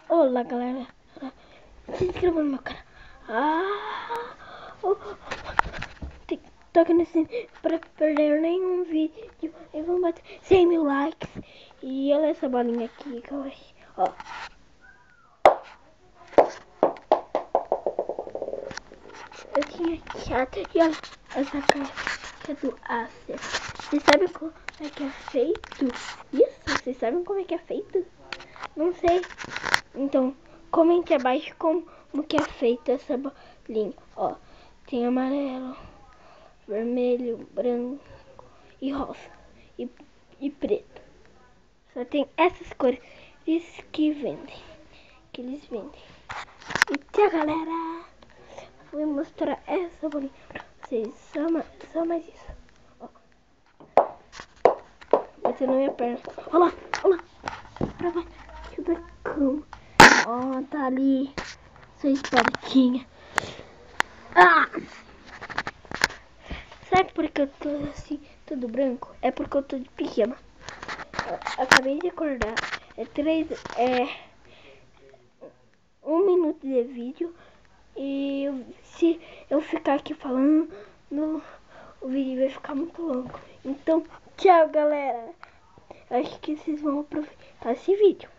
Olá, galera. Se inscreva no meu canal. Toque no sininho para perder nenhum vídeo. E vamos bater 100 mil likes. E olha essa bolinha aqui que eu achei. Ó. Eu tinha chato. E olha essa caixa do Ásia. Vocês sabem como é que é feito? Isso? Vocês sabem como é que é feito? Não sei. Então, comente abaixo como que é feita essa bolinha. Ó, tem amarelo, vermelho, branco e rosa e preto. Só tem essas cores que vendem, que eles vendem. E tchau, galera. Vou mostrar essa bolinha pra vocês. Só mais isso. Ó. Bateu na minha perna. Olha lá, olha lá. Pra baixo da cama. Ó, tá ali. Sua espadinha. Sabe por que eu tô assim, tudo branco? É porque eu tô de pijama. Acabei de acordar. É 1 minuto de vídeo. E se eu ficar aqui falando, o vídeo vai ficar muito longo. Então, tchau, galera. Acho que vocês vão aproveitar esse vídeo.